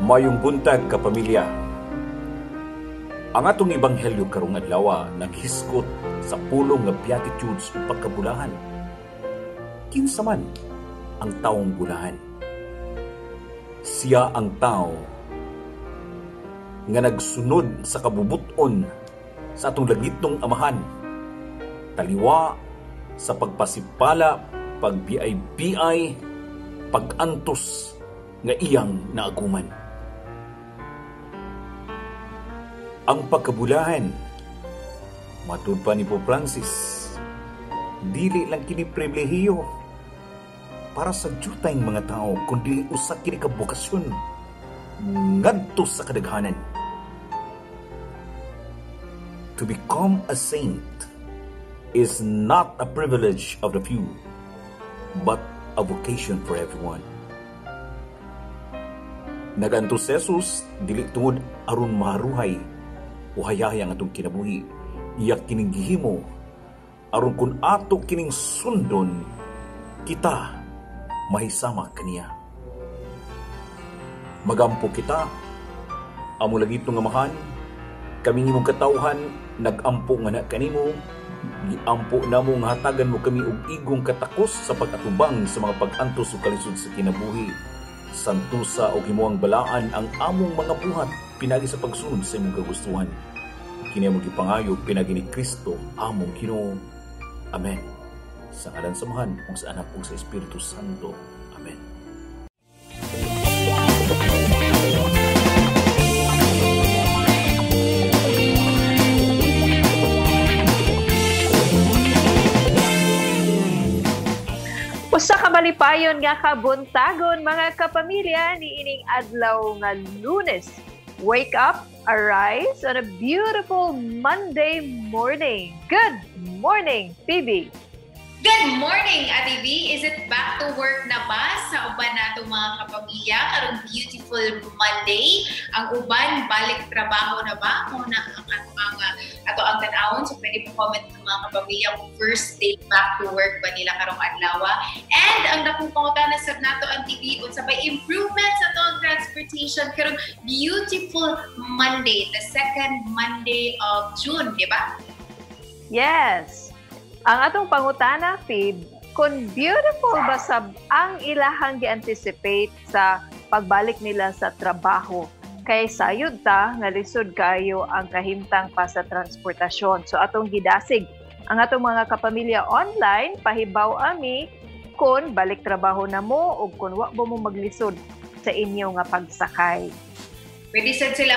Mayong buntag kapamilya. Ang atong ebanghelyo karong adlaw naghiskot sa pulong nga beatitudes ug pagkabulahan. Kinsa man ang taong bulahan? Siya ang tao nga nagsunod sa kabubuton sa atong lagitong amahan, taliwa sa pagpasipala, pagbiay-biay, pag-antos nga iyang naaguman. Ang pagkabulahan, matud pa ni Pope Francis, dili lang kini pribilehiyo para sa jutayng mga tao, kundi usa kini ka bokasyon ngadto sa kadaghanan. To become a saint is not a privilege of the few, but a vocation for everyone. Nagantos Jesus dili tungod aron maharuhay o hayahayang atong kinabuhi. Iyak kining gihimo aron kun ato kining sundon, kita mahisama kaniya. Magampo kita, amo lagitong amahan, kami imong katawhan, nagampo nga na kanimo, giampo namo nga hatagan mo kami og igong katakos sa pag-atubang sa mga pag-antos ug kalisod sa kinabuhi. Santusa o himuang balaan ang among mga buhat pinagi sa pagsunod sa imong kagustuhan. Kini among gipangayo pinagi ni Kristo among Ginoo. Amen. Sa ngalan sa Amahan ug sa Anak ug sa Espiritu Santo. Amen. Usa ka malipayon nga kabuntagon mga kapamilya ni ining adlaw nga Lunes. Wake up, arise on a beautiful Monday morning. Good morning, Phoebe. Good morning, Ate V. Is it back to work na ba sa uban nato mga kapamilya karong beautiful Monday? Ang uban balik trabaho na ba? Muna ang tanawon, so pwede po comment ng mga kapamilya kung first day back to work ba nila karong adlaw. And ang dakong pangutana sa nato ang TV unsa bay improvements sa atong transportation karong beautiful Monday, the second Monday of June, di ba? Yes. Ang atong pangutana, Phoebe, kung beautiful ba ang ilahang gi-anticipate sa pagbalik nila sa trabaho? Kay sayod ta nga lisod kayo ang kahimtang pa sa transportasyon. So atong gidasig ang atong mga kapamilya online, pahibaw ami kung balik trabaho na mo o kung wa mo maglisod sa inyo nga pagsakay. Pwede sad sila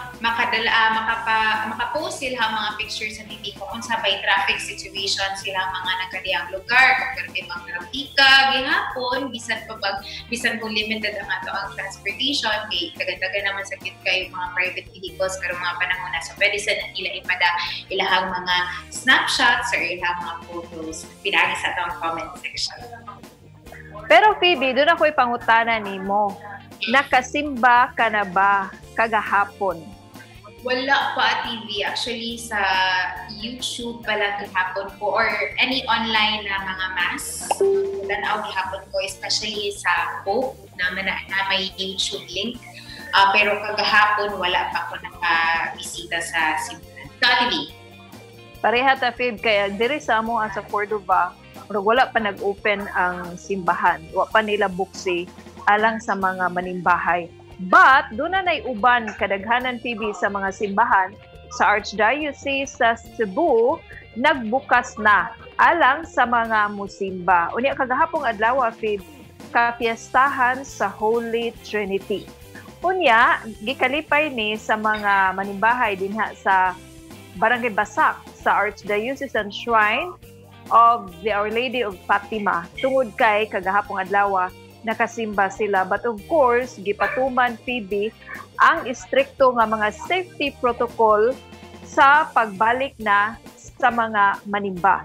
makapost sila mga pictures sa TV kung unsa bay traffic situation sila mga nagkadiyang lugar, kung may mga trafika gihapon, bisan kung limited ang ato ang transportation, kay dagan-dagan naman sa kit kayo mga private vehicles karong mga panahon na. So pwede sad nila ipada ilahang mga snapshots or ilahang mga photos pinagi sa atong comment section. Pero Phoebe, doon ako'y pangutana nimo. Nakasimba ka na ba kagahapon? Wala pa, TV. Actually, sa YouTube pala gihapon ko or any online na mga mass. Tanaw gihapon ko, especially sa Pope na may YouTube link. Pero kagahapon, wala pa ako nakabisita sa simbahan. Sa TV. Pareha ta, Phoebe, kaya diri sa mo sa Cordova, wala pa nag-open ang simbahan. Wala pa nila buksi alang sa mga manimbahay. But, doon na uban kadaghanan TV sa mga simbahan sa Archdiocese sa Cebu, nagbukas na alang sa mga musimba. Unya kagahapong adlaw, Fib, kapiestahan sa Holy Trinity. Unya, gikalipay ni sa mga manimbahay dinha sa Barangay Basak sa Archdiocesan Shrine of the Our Lady of Fatima. Tungod kay kagahapong adlaw, nakasimba sila. But of course, gipatuman, Phoebe, ang istrikto nga mga safety protocol sa pagbalik na sa mga manimba.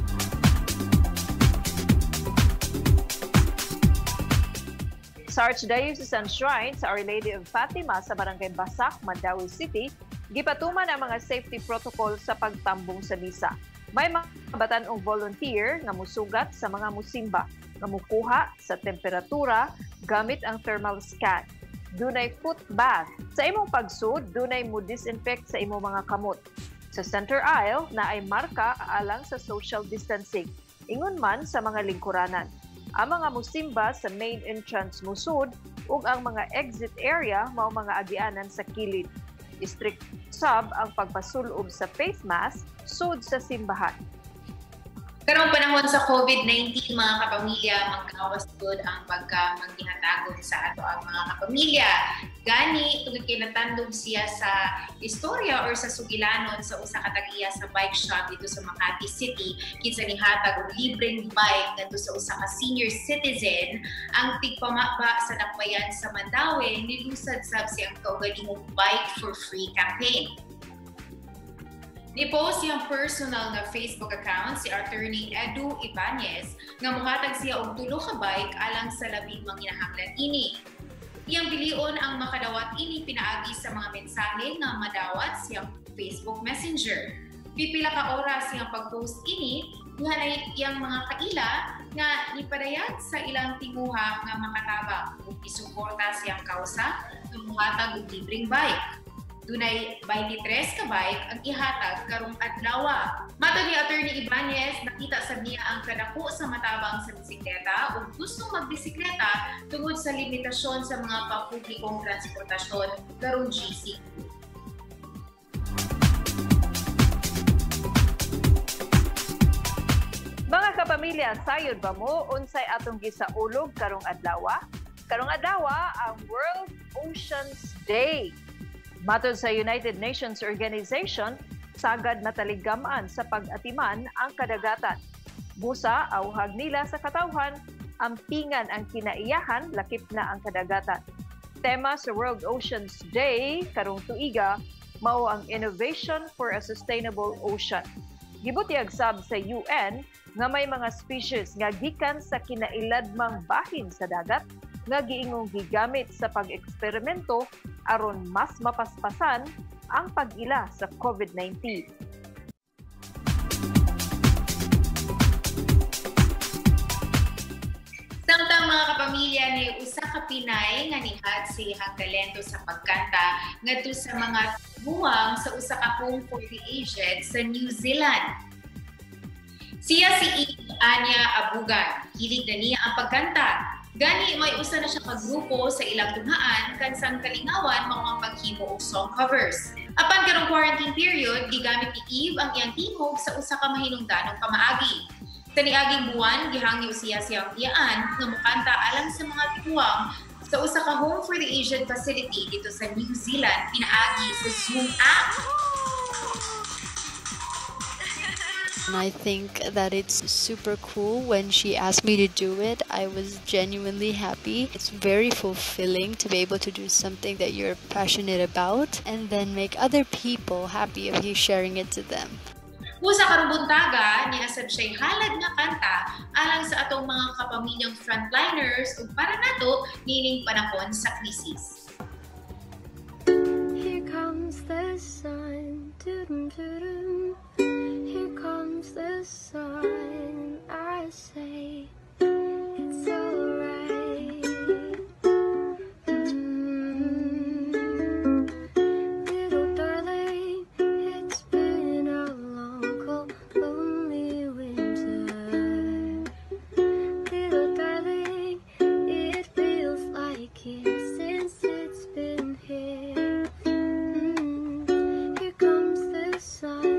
Sa Archdiocesan Shrine sa Our Lady of Fatima sa Barangay Basak, Mandaue City, gipatuman ang mga safety protocol sa pagtambong sa misa. May mga batan-ong volunteer nga musugat sa mga musimba, nga mukuha sa temperatura gamit ang thermal scan. dunay foot bath. Sa imong pagsud, dunay mo disinfect sa imong mga kamot. Sa center aisle na ay marka alang sa social distancing. Ingon man sa mga lingkuranan. Ang mga musimba sa main entrance musud ug ang mga exit area mao mga agianan sa kilid. Strict sab ang pagpasulob sa face mask sud sa simbahan. Karong panahon sa COVID-19, mga kapamilya, magkawastud ang pagkamagihatagon sa ato ang mga kapamilya. Gani, tungod kay natandog siya sa istorya or sa sugilanon sa usa ka tag-iya sa bike shop dito sa Makati City, kinsa nihatag og libreng bike ngadto sa usa ka senior citizen. Ang tigpamaba sa dakbayan sa Mandaue nilusad sab siyang kaugalingong Bike for Free campaign. Ni-post siyang personal na Facebook account si Attorney Edu Ibanez nga mohatag siya og 3 ka bike alang sa labing manginahanglan ini. Iyang bilion ang makadawat ini pinaagi sa mga mensahe nga madawat siyang Facebook Messenger. Pipila ka oras siyang pag-post ini, dihanay iyang mga kaila nga ipadayag sa ilang tinguha nga makatabang ug isuporta siyang kausa nga mohatag og libreng bike. Dunay 23 ka bike ang ihatag karong adlaw. Matod ni Attorney Ibanez, nakita sa niya ang kadako sa matabang sa bisikleta ug gustong magbisikleta tungod sa limitasyon sa mga pampublikong transportasyon karong GC. Mga kapamilya, sayod ba mo unsay atong gisaulog karong adlaw? Karong adlaw ang World Oceans Day. Matod sa United Nations Organization, sagad na taligamaan sa pag-atiman ang kadagatan. Busa, auhag nila sa katawhan, ampingan ang kinaiyahan, lakip na ang kadagatan. Tema sa World Oceans Day, karong tuiga, mao ang Innovation for a Sustainable Ocean. Gibutyag sab sa UN nga may mga species nga gikan sa kinailadmang bahin sa dagat nga giingong gigamit sa pag-eksperimento aron mas mapaspasan ang pag-ila sa COVID-19. Samtang mga kapamilya ni usa ka Pinay nga nihat siyang talento sa pagkanta ngadto sa mga buwang sa usa ka home for the aged sa New Zealand. Siya si Anya Abugan. Hilig na niya ang pagkanta. Gani, may usa na siya kagrupo sa ilang tunghaan kansang kalingawan mga paghimo og song covers. Apan karong quarantine period, gigamit ni Eve ang iyang tingog sa usa ka mahinungdanong pamaagi. Sa niaging buwan, gihangyo siya siyang iyaan nga mokanta alang sa mga tiguang sa usa ka home for the aged facility dito sa New Zealand pinaagi sa Zoom app. I think that it's super cool. When she asked me to do it, I was genuinely happy. It's very fulfilling to be able to do something that you're passionate about and then make other people happy of you sharing it to them. Usa karong buntaga, niasab siya'y halad nga kanta alang sa atong mga kapamilyang frontliners ug para nato nining panahon sa krisis. Here comes the sun, doo-doo-doo-doo. Here comes the sun, I say it's alright. Little darling, it's been a long, cold, lonely winter. Little darling, it feels like years since it's been here. Here comes the sun.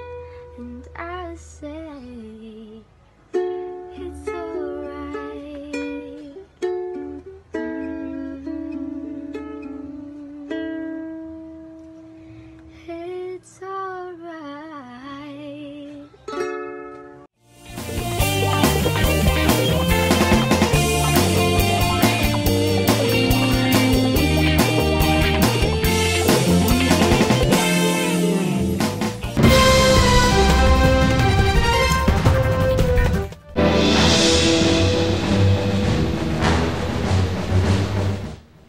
And I say it's alright.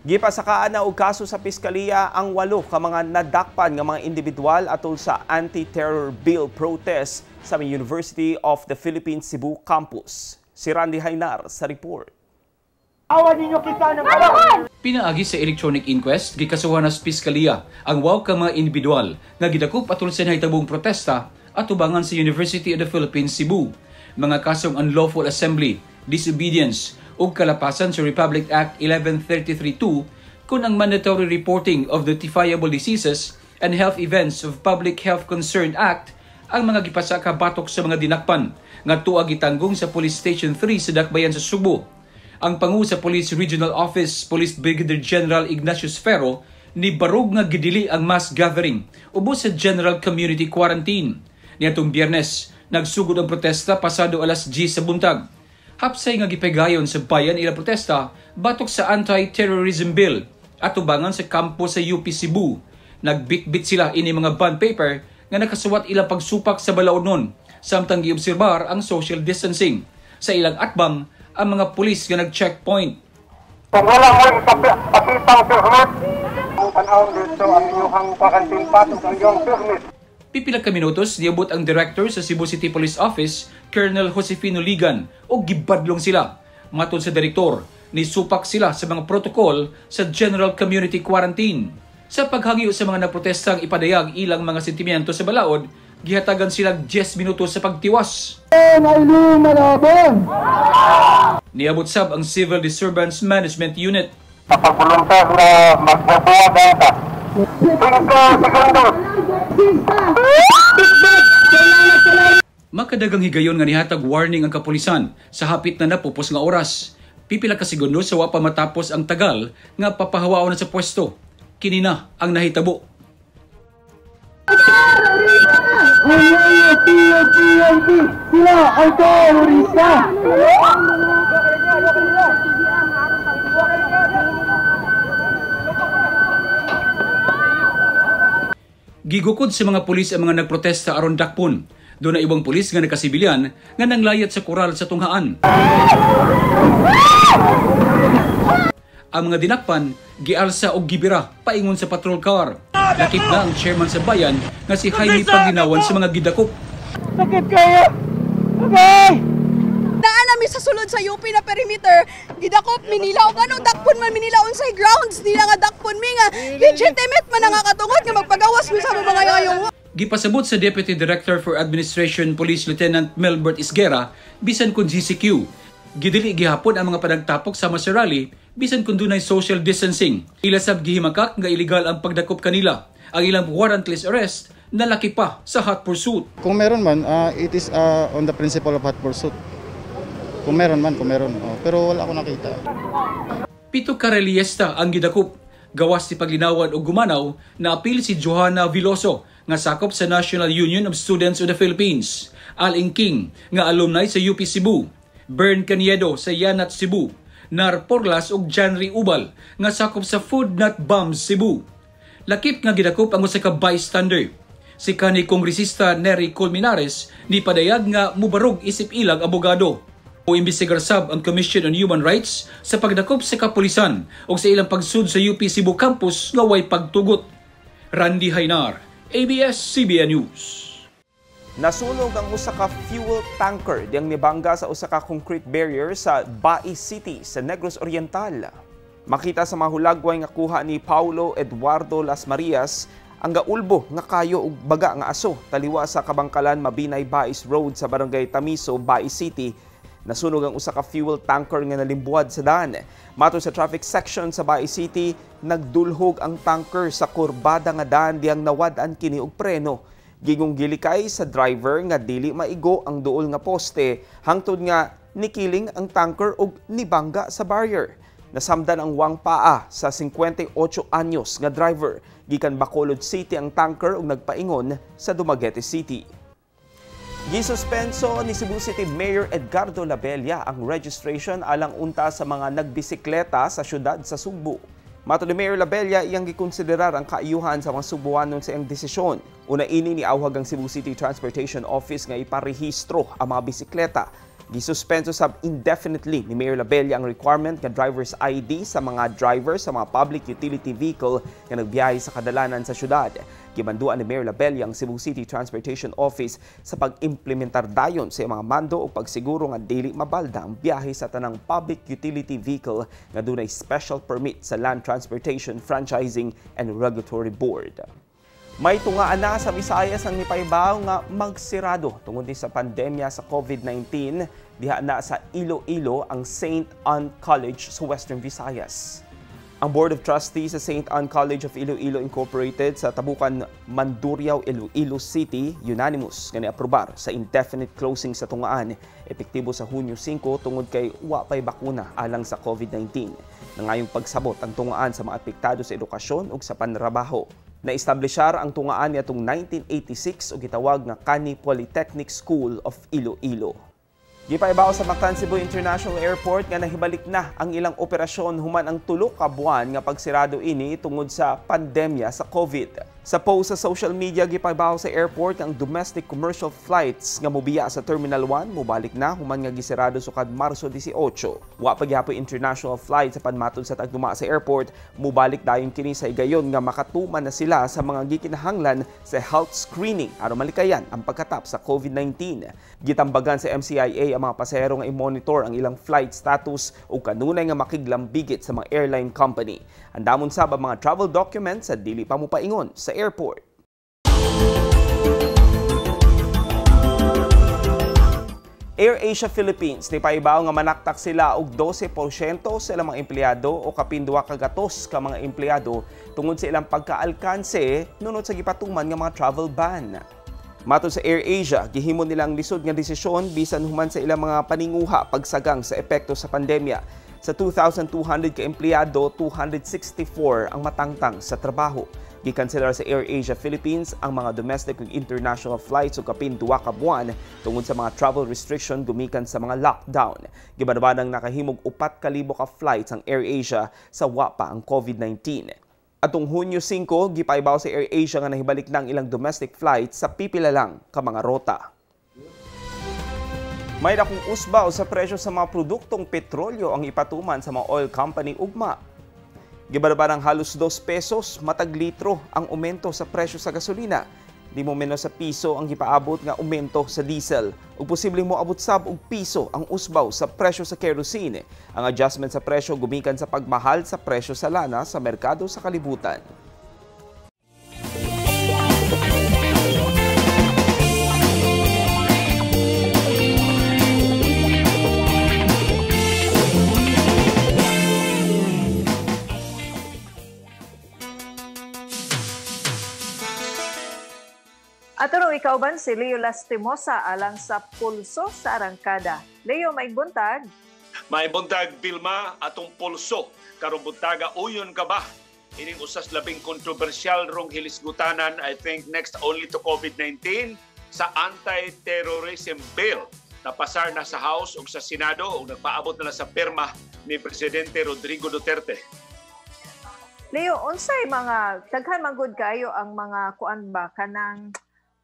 Gipasakaan na og kaso sa piskalya ang 8 ka mga nadakpan nga mga individual atol sa anti-terror bill protest sa University of the Philippines Cebu campus. Si Randy Hainar sa report. Awan ninyo kita ng kalaban! Pinaagi sa electronic inquest, gikasuhan sa piskalya ang 8 ka mga individual nga gidakop atol sa nahitabong protesta at tubangan sa University of the Philippines Cebu. Mga kasong unlawful assembly, disobedience, o kalapasan sa Republic Act 1133-2 kung ang mandatory reporting of notifiable diseases and health events of Public Health Concern Act ang mga gipasa kabatok sa mga dinakpan nga tuwa gitanggong sa Police Station 3 sa Dakbayan sa Subo. Ang pangu sa Police Regional Office, Police Brigadier General Ignatius Ferro, ni barog nga gidili ang mass gathering ubos sa General Community Quarantine. Niatong Biyernes, nagsugod ang protesta pasado alas 10 sa buntag. Hapsay nga gipegayon sa bayan ila protesta batok sa anti-terrorism bill at tubangan sa kampo sa UP Cebu. Nagbitbit sila ini mga bond paper nga nakasuwat ilang pagsupak sa balaodnon samtang giobserbar ang social distancing. Sa ilang atbang, ang mga pulis nga nag-checkpoint. Kung wala mo ipakitang permit, ang panahon dito ang inyong quarantine patos ang iyong permit. Pipila ka minutos, niabot ang director sa Cebu City Police Office, Colonel Josefino Ligan, o gibadlong sila. Matod sa direktor, nisupak sila sa mga protocol sa General Community Quarantine. Sa paghangyo sa mga naprotestang ipadayag ilang mga sentimiento sa balaod, gihatagan sila 10 minutos sa pagtiwas. Niabot sab ang Civil Disturbance Management Unit. Kapag volunteer na magbabuwa data, 5 segundos. Makadagang higayon nga nihatag warning ang kapulisan sa hapit na napupos nga oras. Pipila ka segundo sa wa pa matapos ang tagal nga papahawaon na sa pwesto. Kini na ang nahitabo. Sila ay terorista! Gigukod sa mga pulis ang mga nagprotesta aron dakpon. Doon na ibang pulis nga nagkasibilyan nga nanglayat sa koral sa tunghaan. Ang mga dinakpan, gialsa og gibira paingon sa patrol car. Lakip na ang chairman sa bayan nga si Jaime Panginawan sa mga gidakop. Sakit kayo! Okay! Daan namin sa sulod sa UP na perimeter, gidakop Manila o gano dakpon man Manila unsay grounds nila nga dakpon mi nga legitimate man nga katungod nga magpagawas mi sa mga yayong. Gipasabot sa Deputy Director for Administration Police Lieutenant Melbert Isguera bisan kun GCQ. Gidili gihapon ang mga panagtapok sama sa rally bisan kun dunay social distancing. Ilasab gihimakak nga illegal ang pagdakop kanila. Ang ilang warrantless arrest nalaki pa sa hot pursuit. Kung meron man, it is on the principle of hot pursuit. Kung meron. Pero wala akong nakita. 7 ka reliyesta ang gidakop. Gawas si paglinawan o gumanaw na apil si Johanna Viloso nga sakop sa National Union of Students of the Philippines. Al Ingking nga alumni sa UP Cebu. Bern Caniedo sa Yanat Cebu. Nar Porlas ug Janry Ubal nga sakop sa Food Not Bombs Cebu. Lakip nga gidakop ang usa ka bystander. Si kanhi kongresista Nery Colmenares ni padayag nga mubarog isip ilang abogado. O imbestigar sab ang Commission on Human Rights sa pagdakop sa kapulisan o sa ilang pagsud sa UP Cebu campus nga way pagtugot. Randy Hainar, ABS-CBN News. Nasunog ang usa ka fuel tanker diyang nibangga sa usa ka concrete barrier sa Bai City sa Negros Oriental. Makita sa mahulagway nga kuha ni Paulo Eduardo Las Marias ang gaulbo nga kayo ug baga nga aso taliwa sa Kabangkalan Mabinay Bais Road sa Barangay Tamiso, Bai City. Nasunog ang usa ka fuel tanker nga nalimbuad sa daan. Matod sa traffic section sa Bai City, nagdulhog ang tanker sa kurbada nga daan diyang nawad-an kini og preno. Gingong gilikay sa driver nga dili maigo ang duol nga poste hangtod nga nikiling ang tanker og nibangga sa barrier. Nasamdan ang wang paa sa 58 anyos nga driver. Gikan Bacolod City ang tanker ug nagpaingon sa Dumaguete City. Gisuspenso ni Cebu City Mayor Edgardo Labella ang registration alang unta sa mga nagbisikleta sa syudad sa Subo. Matod ni Mayor Labella, iyang gikonsiderar ang kaayuhan sa mga Subuanon sa iyang desisyon. Una ini ni awhag ang Cebu City Transportation Office nga iparehistro ang mga bisikleta. Gisuspenso sab indefinitely ni Mayor Labella ang requirement nga driver's ID sa mga driver sa mga public utility vehicle nga nagbiyahe sa kadalanan sa syudad. Gibanduan ni Mayor Labella ang Cebu City Transportation Office sa pag-implementar dayon sa mga mando o pagsiguro nga dili mabalda ang biyahe sa tanang public utility vehicle nga dunay special permit sa Land Transportation Franchising and Regulatory Board. May tungaan na sa Visayas ang nipaibaw nga magsirado tungod sa pandemya sa COVID-19 diha na sa Iloilo ang St. Anne College sa Western Visayas. Ang Board of Trustees sa St. Anne College of Iloilo Incorporated sa Tabukan, Mandurriao, Iloilo City unanimous nga niaprobar sa indefinite closing sa tungaan epektibo sa Hunyo 5 tungod kay wa pay bakuna alang sa COVID-19. Nangayong pagsabot ang tungaan sa mga apektado sa edukasyon ug sa panrabaho. Na-establishar ang tungaan niatong 1986 o gitawag nga Kani Polytechnic School of Iloilo. Gipaibaw sa Mactan Cebu International Airport nga nahibalik na ang ilang operasyon human ang 3 ka buwan nga pagsirado ini tungod sa pandemya sa COVID. Sa post sa social media, gipaibaw sa airport ang domestic commercial flights nga mobiya sa Terminal 1 mobalik na human nga gisirado sukad Marso 18. Wa pa gyapon international flight sa panmatod sa tagduma sa airport, mobalik dayon kini sa higayon nga makatuman na sila sa mga gikinahanglan sa health screening aron malikayan ang pagkatap sa COVID-19. Gitambagan sa MCIA ang mga pasahero nga i-monitor ang ilang flight status o kanunay nga makiglambigit sa mga airline company. Andamon sab ang mga travel documents sa dili pa mopaingon sa airport. AirAsia Philippines nipaibaw nga manaktak sila og 12% sa ilang mga empleyado o kapindua ka gatos ka mga empleyado tungod sa ilang pagkaalkanse nunod sa gipatuman nga mga travel ban. Matod sa AirAsia, gihimo nilang lisod nga desisyon bisan human sa ilang mga paninguha pagsagang sa epekto sa pandemya. Sa 2,200 ka empleyado, 264 ang matangtang sa trabaho. Gikanselar sa AirAsia Philippines ang mga domestic ug international flights ug kapin 2 ka buwan tungod sa mga travel restriction gumikan sa mga lockdown. Gibanabadang nakahimog 4,000 ka flights ang AirAsia sa wa pa ang COVID-19. Atong Hunyo 5, gipaibaw sa AirAsia nga nahibalik na ang ilang domestic flights sa pipila lang ka mga rota. May dakong usbaw sa presyo sa mga produktong petrolyo ang ipatuman sa mga oil company ugma. Gibanabadang halos 2 pesos matag litro ang aumento sa presyo sa gasolina. Di mo menos sa piso ang gipaabot nga aumento sa diesel. Ug posibleng mo abot sab og piso ang usbaw sa presyo sa kerosene. Ang adjustment sa presyo gumikan sa pagmahal sa presyo sa lana sa merkado sa kalibutan. At ano ikauban si Leo Lastimosa alang sa pulso sa arangkada. Leo, may buntag? May buntag, Vilma, atong pulso. Karong buntaga, uyon ka ba? Ining usas labing kontrobersyal rong hilisgutanan, I think next only to COVID-19, sa anti-terrorism bill na pasar na sa House o sa Senado o nagpaabot na sa pirma ni Presidente Rodrigo Duterte. Leo, unsay mga daghan manggod kayo ang mga kuan ba kanang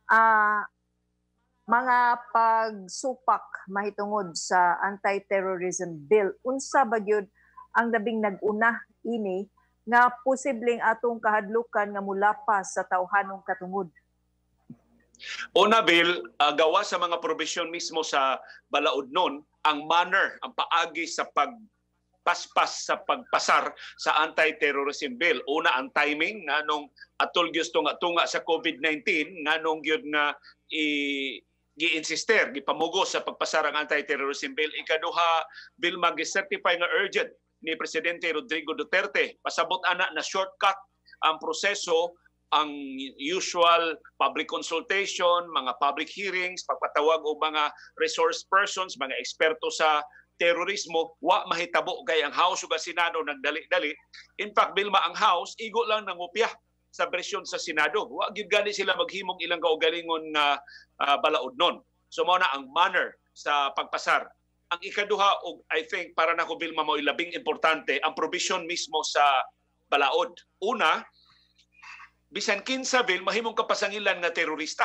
mga pagsupak mahitungod sa anti-terrorism bill. Unsa ba gyud ang labing nag-una ini nga posibleng atong kahadlukan nga mulapas sa tawhanong katungod? Una, Bill, gawa sa mga probisyon mismo sa balaod nun, ang manner, ang paagi sa pagpaspas sa pagpasar sa anti-terrorism bill. Una, ang timing nga nung atol gyud tunga sa COVID-19 nga nung gyud nga gi-insister, gipamugos sa pagpasar ang anti-terrorism bill. Ikaduha, bill mag-certify nga urgent ni Presidente Rodrigo Duterte. Pasabot ana na shortcut ang proseso, ang usual public consultation, mga public hearings, pagpatawag o mga resource persons, mga eksperto sa terorismo, wa mahitabo kay ang House ug ang Senado nagdali-dali. In fact, Bilma, ang House igo lang nangupya sa bersyon sa Senado. Wa gyud gani sila maghimong ilang kaugalingon nga balaod nun. So mao na ang manner sa pagpasar. Ang ikaduha og I think para nako Bilma mo ilabing importante ang provision mismo sa balaod. Una, bisan kinsa bill mahimong kapasangilan nga terorista.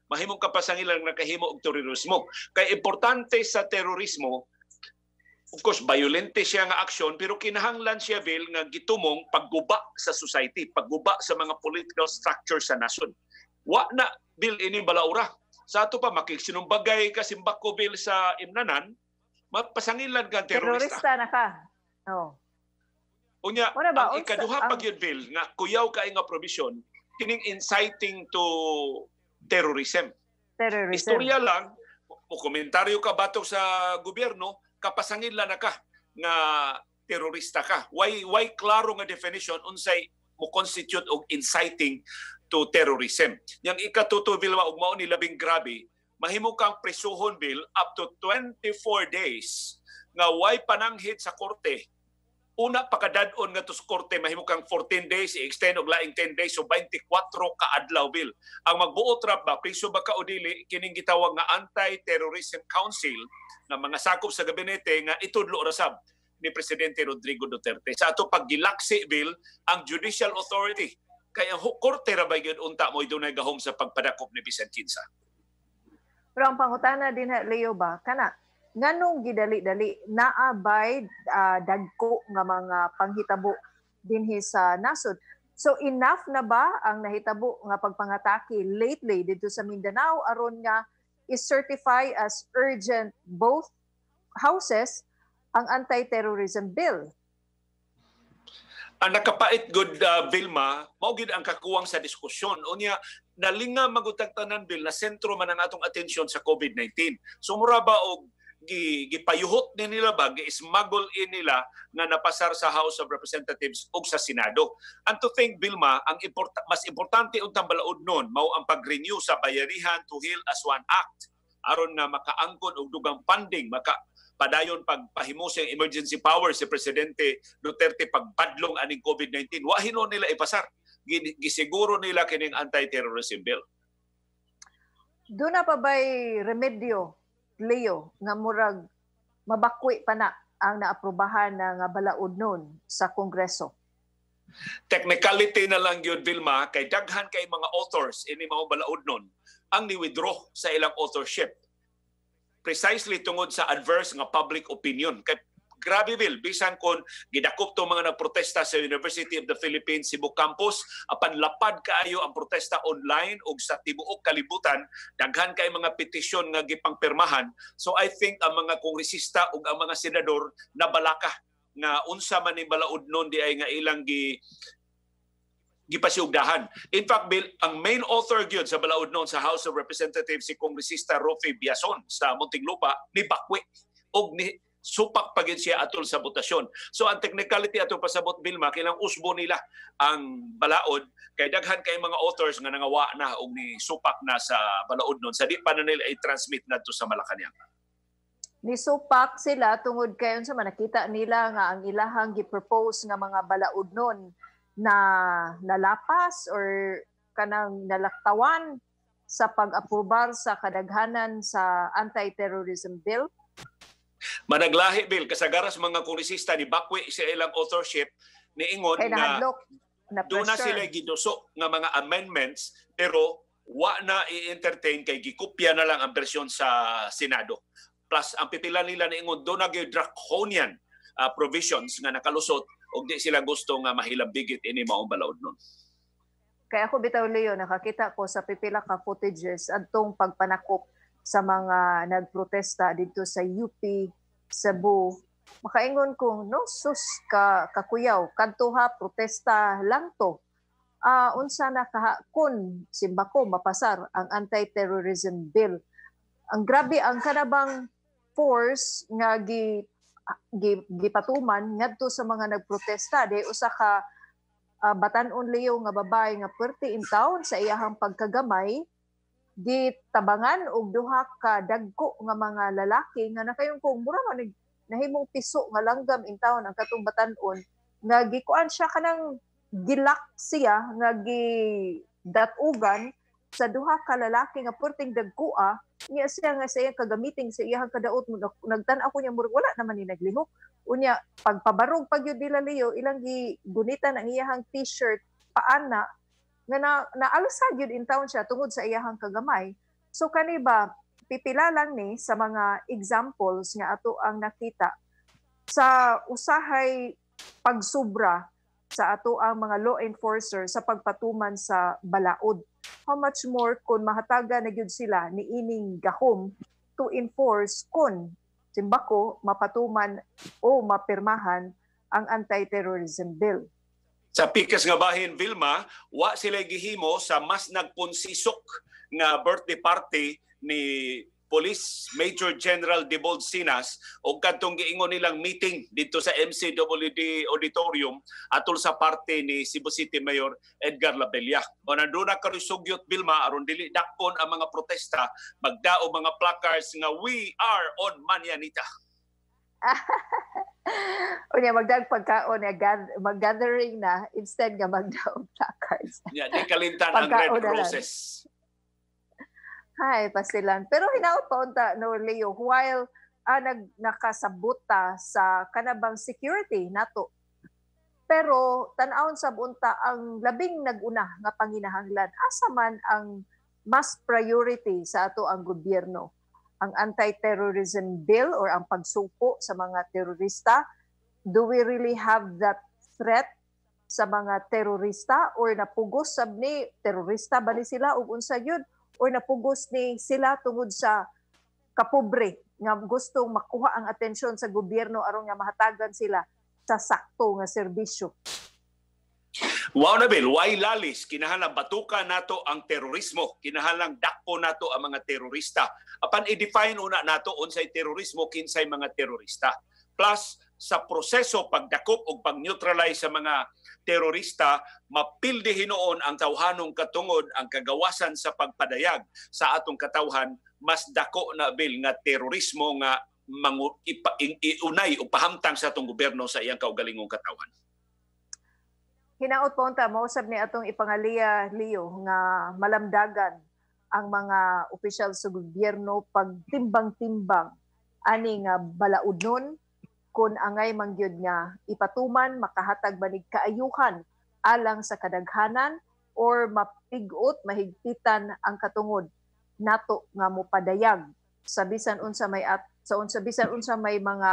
mahimong kapasangilan nakahimo og terorismo. Kay importante sa terorismo, of course, violente siya nga aksyon, pero kinahanglan siya, Bill, nga gitumong pagguba sa society, pagguba sa mga political structure sa nasyon. Wa na, Bill, ini balaura. Sa ato pa, makikisinumbagay ka simbako, Bill, sa imnanan, mapasangilan ka terorista. Terorista na ka. Oh. Unya, Ba, ang ikaduha pag yun, Bill, nga kuyaw ka nga provision, kining inciting to terrorism. Istorya lang, o komentaryo ka batok sa gobyerno, kapasangilan na ka nga terorista ka. Why klaro nga definition unsay mo constitute og inciting to terrorism. Yang ikatuto, Bill, ug mao ni labing grabe, mahimo kang prisuhon, Bill, up to 24 days nga way pananghit sa korte. Una pakadadon nga to sa korte, mahimo kang 14 days, i-extend og laing 10 days, so 24 ka adlaw, Bill. Ang magbuot ra ba, priso ba ka o dili, kining gitawag nga Anti-Terrorism Council nga mga sakop sa gabinete nga itudlo rasab ni Presidente Rodrigo Duterte. Sa ato paggilaksi, Bill, ang judicial authority. Kaya korte ra ba yun unta mo dunay gahom sa pagpadakop ni Bisan Kinsa. Pero ang pangutana din, Leo, ba, kana, nganong gidali-dali naabay dagko nga mga panghitabo dinhi sa nasod. So enough na ba ang nahitabo nga pagpangatake lately dito sa Mindanao aron nga is-certify as urgent both houses ang anti-terrorism bill? Ang nakapait good, Vilma, mao gid ang kakuwang sa diskusyon. Unya nalinga magutag tanan, Bill, na sentro man ang atong atensyon sa COVID-19. So mura ba og gipayuhot ni nila ba, gi-smuggle in nila na napasar sa House of Representatives o sa Senado. And to think, Vilma, ang mas importante untang balaod nun, mao ang pag-renew sa Bayarihan to Heal as One Act aron nga makaangkon og dugang funding, padayon pagpahimo sa emergency powers si Presidente Duterte pagpadlong aning COVID-19. Wa hinon nila ipasar. Gisiguro nila kining anti-terrorism bill. Doon na pa ba'y remedyo, Leo, nga murag mabakwi pa na ang naaprubahan nga balaod nun sa Kongreso? Technicality na lang yun, Vilma, kay daghan kay mga authors ini mga balaod nun ang ni-withdraw sa ilang authorship. Precisely tungod sa adverse nga public opinion. Kay grabe, Bill, bisan kon gidakop to mga nagprotesta sa University of the Philippines Cebu campus, apan lapad kaayo ang protesta online ug sa tibuok kalibutan, daghan kay mga petisyon nga gipangpirmahan. So I think ang mga kongresista ug ang mga senador nabalaka nga unsa man ni balaod nun di ay nga ilang gipasiugdahan. In fact, Bill, ang main author gyud sa balaod nun sa House of Representatives si Kongresista Rofe Biason sa Muntinlupa ni bakwi og ni supak pagin siya atol sa botasyon. So ang technicality atong pasabot, Vilma, kailang usbo nila ang balaod kay daghan kay mga authors nga nangawa na og ni supak na sa balaod nun sa di pa na nila i-transmit nadto sa Malacañang. Ni supak sila tungod kayon sa nakita nila nga ang ilahang gi-propose nga mga balaod nun na nalapas or kanang nalaktawan sa pag-aprobar sa kadaghanan sa anti-terrorism bill. Managlahi, Bill, kasagaras mga kongresista ni bakwi sa ilang authorship ni ingon na doon na sila giduso nga mga amendments pero wa na i-entertain kay gikopya na lang ang bersyon sa Senado. Plus ang pipila nila ni ingon doon na draconian provisions nga nakalusot og di sila gusto nga mahilambigit ini maong balaod nun. Kaya ako bitaw, Leo, nakakita ko sa pipila ka footages adtong pagpanakop sa mga nagprotesta dito sa UP, Cebu. Makaingon kong, no, sus, kakuyaw, kantuha, protesta lang to. Unsa na kahakon, simbako, mapasar ang anti-terrorism bill. Ang grabe, ang kanabang force nga gipatuman ngadto sa mga nagprotesta. De usa ka batan-on, Leo, nga babae nga perti in town sa iyahang pagkagamay, di tabangan og duha ka dagko nga mga lalaki nga nakayon kong mura man nahimong piso nga langgam in town ang katong batan-on nga gikuan siya kanang gilak siya nga gidatugan sa duha ka lalaki nga perting dagkoa niya siya nga sa iyang kagamiting sa iyang kadaot nagtan-aw ko niya murag wala naman ni naglihok unya pagpabarog pagyud nila, Leo, ilang gigunitan ang iyang t-shirt paana nga naalusad yun in town siya tungod sa iyahang kagamay. So kani ba pipila lang ni sa mga examples nga ato ang nakita sa usahay pagsubra sa ato ang mga law enforcer sa pagpatuman sa balaod. How much more kung mahataga na gyud sila ni ining gahom to enforce kung simbako mapatuman o mapirmahan ang anti-terrorism bill. Sa pikas nga bahin, Vilma, wa sila gihimo sa mas nagpunsisok nga birthday party ni Police Major General Debold Sinas o kadtong giingon nilang meeting dito sa MCWD Auditorium atol sa parte ni Cebu City Mayor Edgar Labella. O nanduna karusugyot, Vilma, aron dili dakpon ang mga protesta, magdao mga placards nga "We are on Manianita." Unya magdag pagkaon mag-gathering na instead nga magdaog placards. Yeah, di kalimtan ang Red Roses. Hay, pasilan. Pero hinaot pa unta no Leo while nakasabuta sa kanabang security nato. Pero tan-awon sa bunta ang labing naguna nga panginahanglan asa man ang mas priority sa ato ang gobyerno. Ang anti-terrorism bill or ang pagsuko sa mga terorista, do we really have that threat sa mga terorista or napugos sab ni terorista ba ni sila ug unsa gyud or napugos ni sila tungod sa kapobre nga gustong makuha ang atensyon sa gobyerno aron nga mahatagan sila sa sakto nga serbisyo. Wow na Bill, why lalis? Kinahanglan batukan nato ang terorismo. Kinahanglan dakpo nato ang mga terorista. Apan i-define una nato unsay terorismo kinsay mga terorista. Plus sa proseso pagdakop o pag-neutralize sa mga terorista, mapildi hinoon ang tawhanong katungod ang kagawasan sa pagpadayag sa atong katawhan mas dako na Bill nga terorismo nga iunay o pahamtang sa atong gobyerno sa iyang kaugalingong katawhan. Hinaot po unta mausab ni atong ipangaliya Leo nga malamdagan ang mga opisyal sa gobyerno pagtimbang-timbang ani nga balaudnon kung angay mangyud nga ipatuman makahatag banig kaayuhan alang sa kadaghanan or mapigot mahigpitan ang katungod nato nga mopadayag sa bisan unsa may mga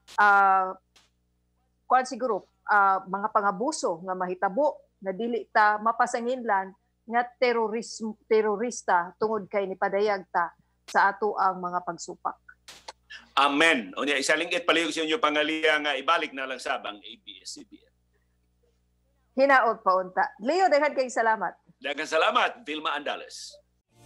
kuan siguro mga pangabuso nga mahitabo na dili ta mapasanginlan nga terorista tungod kay ni padayag ta sa ato ang mga pagsupak. Amen. Unya isalingit palihog sa inyo pangaliya nga ibalik na lang sabang ABS-CBN. Hinaot pa unta. Leo, daghan kay salamat. Daghang salamat, Vilma Andales.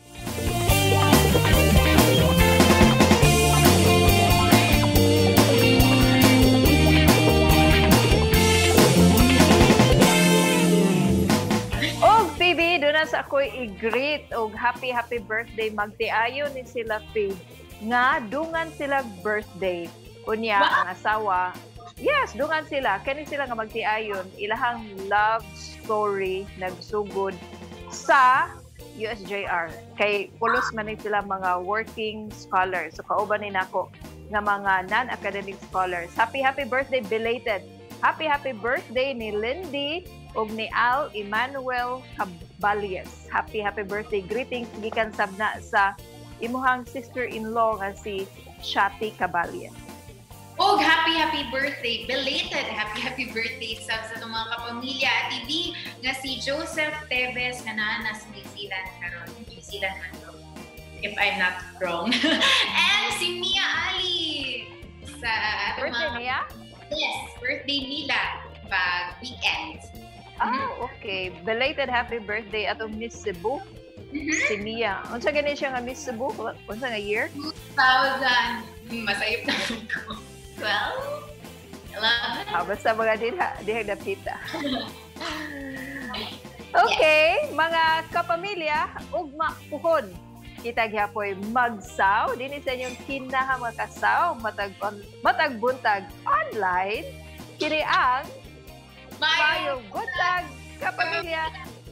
Phoebe, doon na sa ako'y i-greet og happy birthday. Magtiayo ni sila Phoebe nga dungan sila birthday. Unya ang asawa. Yes, dungan sila. Kani sila nga magtiayon. Ilahang love story nagsugod sa USJR. Kay pulos man sila mga working scholars. So kauban ni nako nga mga non-academic scholars. Happy birthday belated. Happy birthday ni Lindy ug ni Al Emmanuel Caballes. Happy birthday. Greetings gikan sabna sa imuhang sister-in-law nga si Shati Caballes. Og happy birthday, belated happy birthday sa itong mga kapamilya at TV nga si Joseph Teves nga naa sa New Zealand karon. New Zealand man to, if I'm not wrong. And si Mia Ali sa birthday niya? Yes, birthday nila pag weekend. Okay. Belated happy birthday atong Miss Cebu. Si Mia. Unsa gani siya nga Miss Cebu? Unsa nga year? 2000. Masayop na ko. 12? 11? Basta mga diha napita. Okay, mga kapamilya, ugma puhon. Kita gyapoy magsaw dinhi sa inyong kinahang makasaw matag buntag online kini ang Bayog Buntag Kapamilya